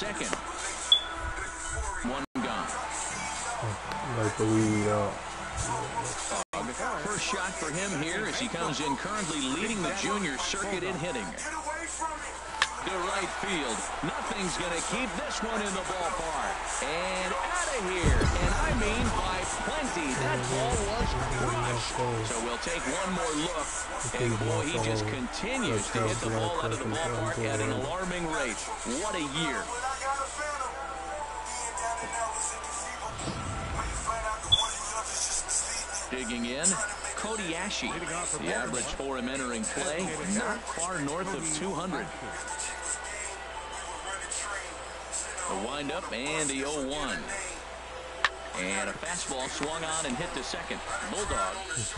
second. One gone. Like the lead up. First shot for him here as he comes in currently leading the junior circuit in hitting. To right field. Nothing's going to keep this one in the ballpark. And out of here. And I mean by plenty. That ball was crushed. So we'll take one more look. And boy, he just continues to hit the ball out of the ballpark at an alarming rate. What a year. Digging in, Cody Ashe. The average for him entering play, not far north of 200. A windup and the 0-1. And a fastball swung on and hit to second. Bulldog.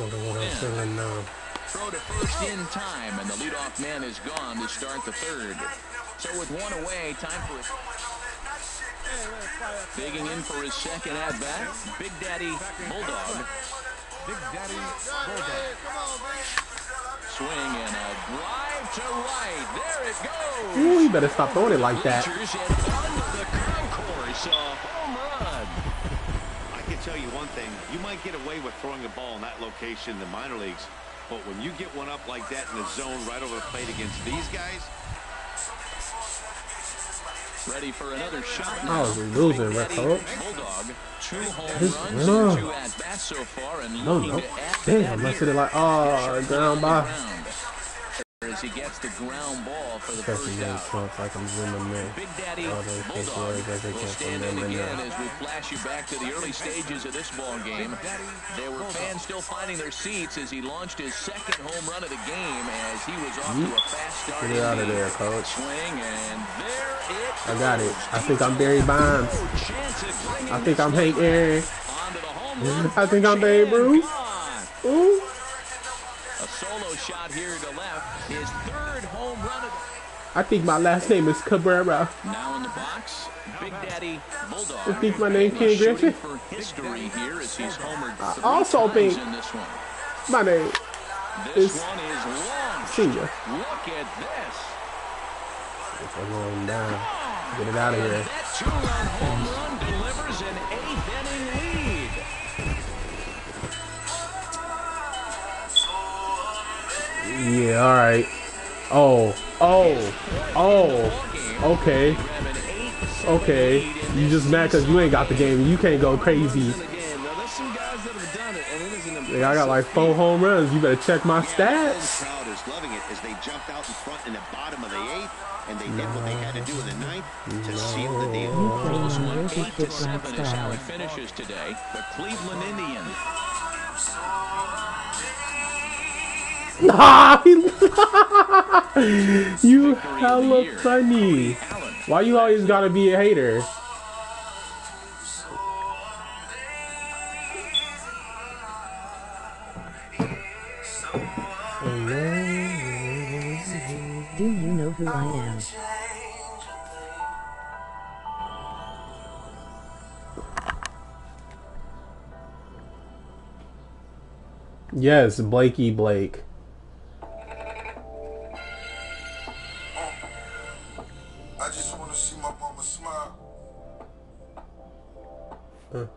Throw to first in time, and the leadoff man is gone to start the third. So with one away, time for it. Digging in for his second at-bat, Big Daddy Bulldog. Big Daddy Bulldog. Swing and a drive to right. There it goes. Ooh, you better stop throwing it like that. And onto the concourse, a home run. I can tell you one thing. You might get away with throwing a ball in that location in the minor leagues, but when you get one up like that in the zone right over the plate against these guys. Ready for another shot I now. was losing, Red Coach. Bulldog, 2 home runs and 2 at-bats so far, and looking to add to Damn, that I said it like, oh, ground by. as he gets the ground ball for the first out. Like I'm zooming in. Big Daddy Bulldog will stand in again as we flash you back to the early stages of this ball game. There were fans still finding their seats as he launched his second home run of the game as he was off to a fast start. Get it out of there, Coach. Swing, and there it goes. I got it. I think I'm Barry Bonds. I think I'm Hank Aaron. I think I'm Babe Ruth. Ooh. A solo shot here to left. His third home run of the... I think my last name is Cabrera. Now in the box, Big Daddy Bulldog. I think my name Ken Griffin. For history here as he's homered I also think in this one. My name This is one is long. Senior. Look at this. I'm going down. Get it out of here. That two-run home run delivers an 8th inning lead. Yeah, all right. Okay. Okay. You just mad because you ain't got the game and you can't go crazy. I got like 4 home runs. You better check my stats. The crowd is loving it as they jumped out in front in the bottom of the 8th, and they did what they had to do in the 9th to seal the deal. Close one, 8-7 is how it finishes today. The Cleveland Indians. You hella funny. Why you always gotta be a hater? Do you know who I am? Yes, Blakey Blake. I just want to see my mama smile. There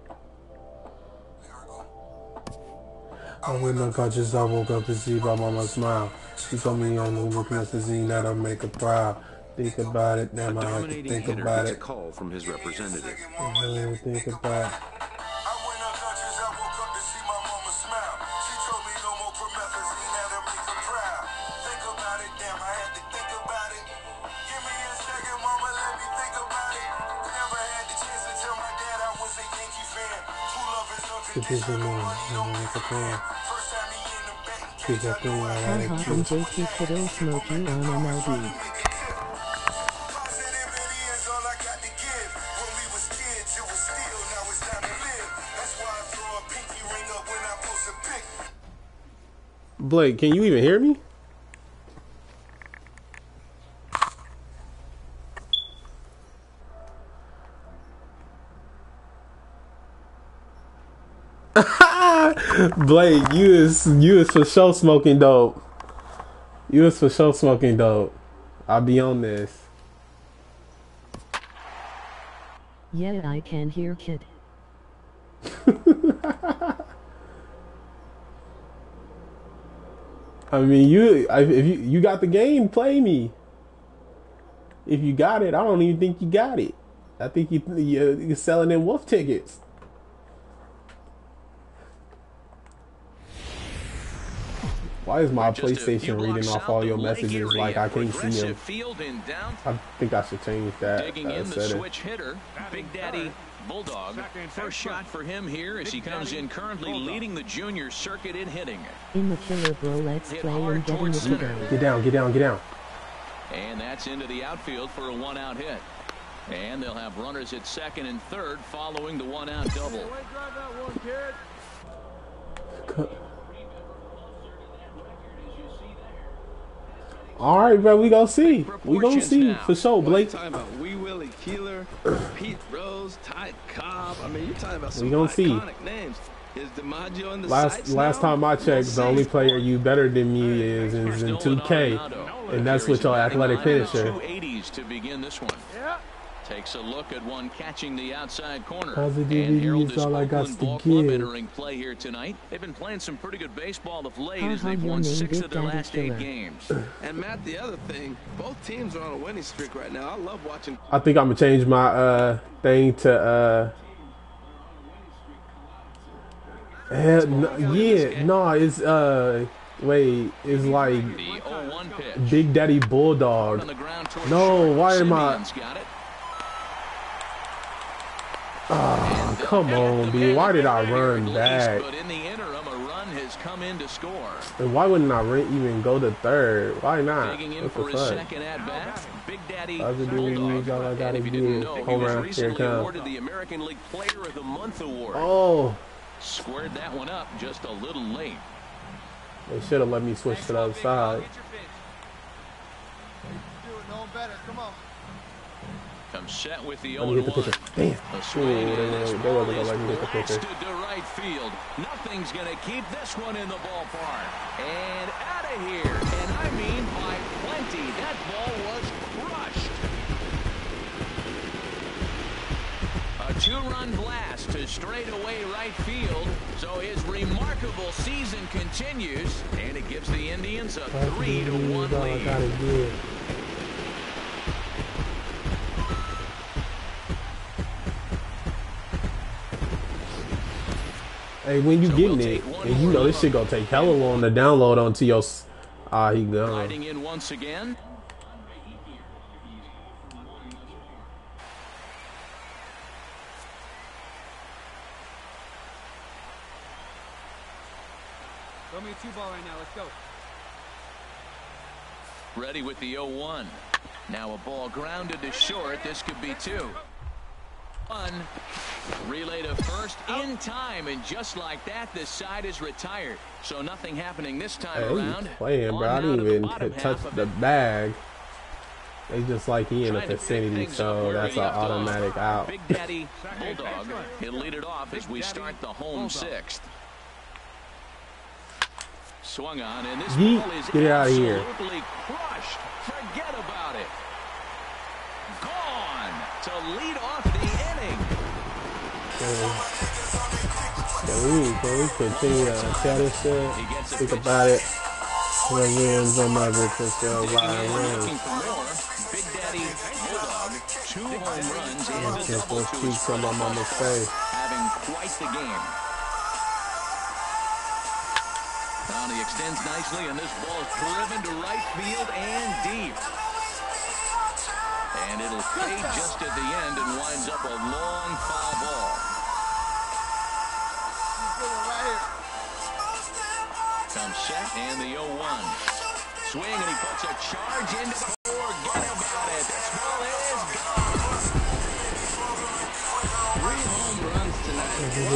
I went my conscious, I woke up to see my mama smile. She told me I'm the weakness to see that'll make her proud. Think about it, damn, I have to think about it. A call from his representative. Think about it. I'm JT Fiddle Smoky on MLB. Blake, can you even hear me? Blake, you is for sure smoking dope. You is for sure smoking dope. I'll be on this. Yeah, I can hear kid. I mean, if you got the game, play me. If you got it, I don't even think you got it. I think you're selling them wolf tickets. Why is my PlayStation reading off all your messages like I can't see them? I think I should change that. Digging in the switch hitter, Big Daddy Bulldog. First shot for him here as he comes in currently leading the junior circuit in hitting. In the killer, bro, let's play and get in the video. Get down, get down, get down. And that's into the outfield for a one-out hit. And they'll have runners at second and third following the one-out double. All right, bro, we gonna see. We gonna see for sure, Blake. Talking about Wee Willie Keeler, Pete Rose, Ty Cobb. I mean, you're talking about some iconic names. Is DiMaggio in the last time I checked, the only player you better than me is in 2K, and that's with your athletic finisher. 280s to begin this one. Takes a look at one catching the outside corner. And Harold is Oakland Ball Club entering play here tonight. They've been playing some pretty good baseball of late as they've won 6 of their last 8 games. And Matt, the other thing, both teams are on a winning streak right now. I love watching. I think I'm gonna change my thing to it's wait, it's like the 0-1 pitch. Big Daddy Bulldog. No, why am I? Oh, come on, B. Why did I run back? But in the interim, a run has come in to score. And why wouldn't I even go to third? Why not? Digging in for his second at bat, Big Daddy Bulldog. All I gotta do. Home run, here it comes. Awarded the American League Player of the Month award. Oh, squared that one up just a little late. they should have let me switch to the other side. Comes set with the 0-1. Let me hit the pitcher. Damn. A swing and this ball is let me hit the pitcher. blasted to right field. Nothing's going to keep this one in the ballpark. And out of here. And I mean by plenty. That ball was crushed. A 2-run blast to straightaway right field. So his remarkable season continues. And it gives the Indians a 3-1 lead. Hey, when you getting it, and you know this shit gonna take hella long to download onto your. He gone. Riding in once again. Throw me a 2-ball right now. Let's go. Ready with the 0-1. Now a ball grounded to short. This could be 2. Relay to first in time, and just like that, this side is retired. So nothing happening this time around. Playing, bro. I didn't even touch the bag. They just like he in the vicinity, so that's an automatic out. Big Daddy Bulldog, he'll lead it off as we start the home 6th. Swung on, and this ball is absolutely crushed. Forget about it. Gone to lead off the inning. We continue to tell this shit. Think about it. When wins on my business, Looking for more. Big Daddy Bulldog, 2 home runs and a double to his from my mama's face. having quite the game. Now he extends nicely, and this ball is driven to right field and deep. And it'll fade just at the end and winds up a long foul ball. Comes set and the 0-1. Swing, and he puts a charge into the forget about it. This ball is gone. 3 home runs tonight.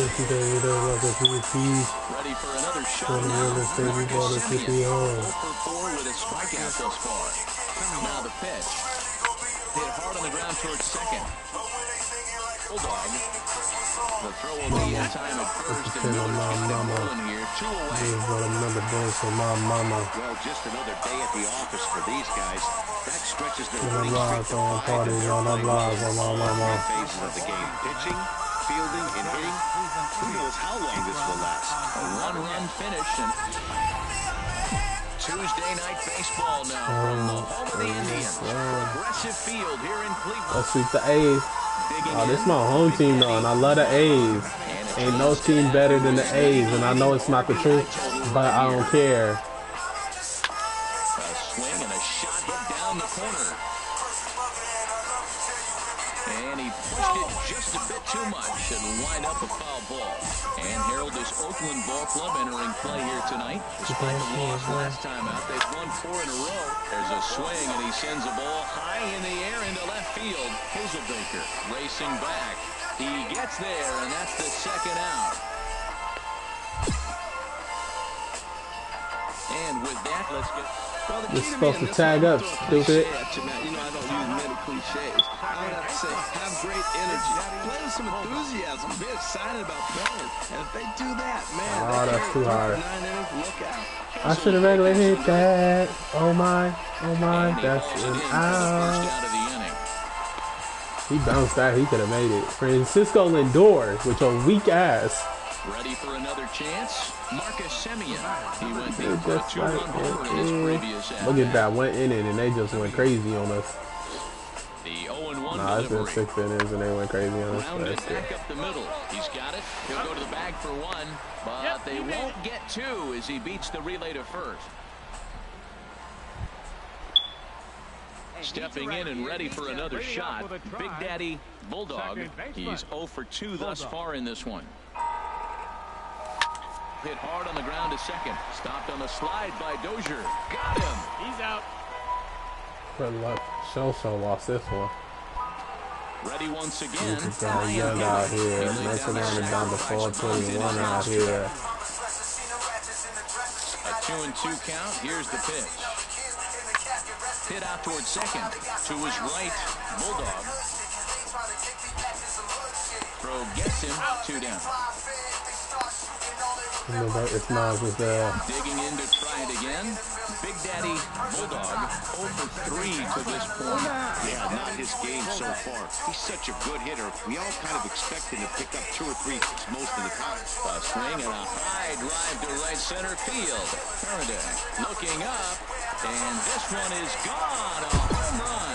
Ready for another shot now. 0 for 4 with a strikeout thus far. Now the pitch. Hit hard on the ground towards second. Bulldog. The throw will be in time at first. And Miller's got the ball in here. 2 away. This is what I remember doing for my mama. Well, just another day at the office for these guys. That stretches their I'm winning live streak to on 5 party, in man. I'm live on my. phases of the game. Pitching, fielding, and hitting. Who knows how long this will last? A one-run finish. And Tuesday night baseball now from the home of the Indians. Progressive Field here in Cleveland. Let's sweep the A's. Oh, this is my home team though, and I love the A's. Ain't no team better than the A's, and I know it's not the truth, but I don't care. A swing and a shot hit down the corner. And he pushed it just a bit too much and lined up a foul ball. And Harold, this Oakland ball club entering play here tonight. Despite the loss last time out, they've won 4 in a row. There's a swing, and he sends a ball high in the air into left field. Hazelbaker racing back. He gets there, and that's the second out. And with that, let's get... Well, the You're key to supposed me to in this tag one, up, I'm throwing stupid. cliche at you, man. You know, I don't use many cliches. I would have to say, have great energy. Play with some enthusiasm. Be excited about playing. And if they do that, man, Oh, that's too hard. 9 innings, look out. I should have regularly hit that. Oh my, And he that's hauls it an in for the first out. out of the inning. He bounced that. He could have made it. Francisco Lindor with your weak ass. Ready for another chance? Marcus Semien. He went They deep for a just 2-run like homer in his previous Look at at-bat. that one inning, and they just went crazy on us. The 0-1 Nah, it's been delivery. 6 innings, and they went crazy on us. Rounded That's good. back up the middle. He's got it. He'll go to the bag for 1, but they won't get 2 as he beats the relay to first. Stepping in and ready for another shot, Big Daddy Bulldog. He's 0 for 2 thus far in this one. Hit hard on the ground to second. Stopped on the slide by Dozier. Got him. He's out. Good luck. Show lost this one. Ready once again. This guy young out here. Making running down to 421 out here. A 2-2 count. Here's the pitch. Hit out towards second. To his right, Bulldog. Throw gets him. 2 down. Remember, if Nas was there. Digging in to try it again. Big Daddy Bulldog 0 for 3 to this point. Yeah, not his game so far. He's such a good hitter. We all kind of expect him to pick up 2 or 3 hits most of the time. A swing and a high drive to right center field. Faraday looking up, and this one is gone. A home run.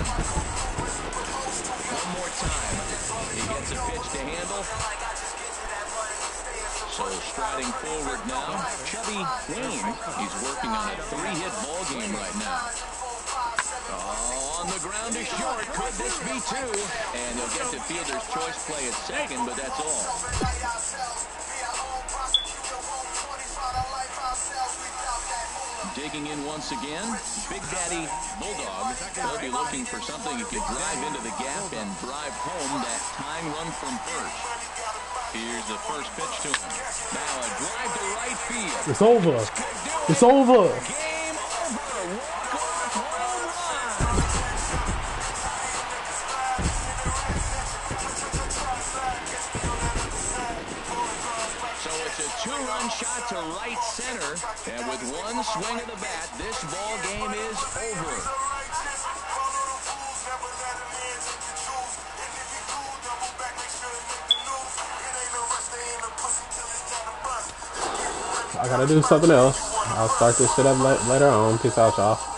One more time. He gets a pitch to handle. So striding forward now, Chubby Wayne. He's working on a 3-hit ball game right now. Oh, on the ground is short. Could this be 2? And he'll get the fielder's choice play at second, but that's all. Digging in once again, Big Daddy Bulldog. He'll be looking for something he could drive into the gap and drive home that tying run from first. Here's the first pitch to him. Now a drive to right field. It's over. It's over. Game over. Walk-off home run. So it's a 2-run shot to right center. And with one swing of the bat, this ball game is over. I gotta do something else. I'll start this shit up later on. Peace out, y'all.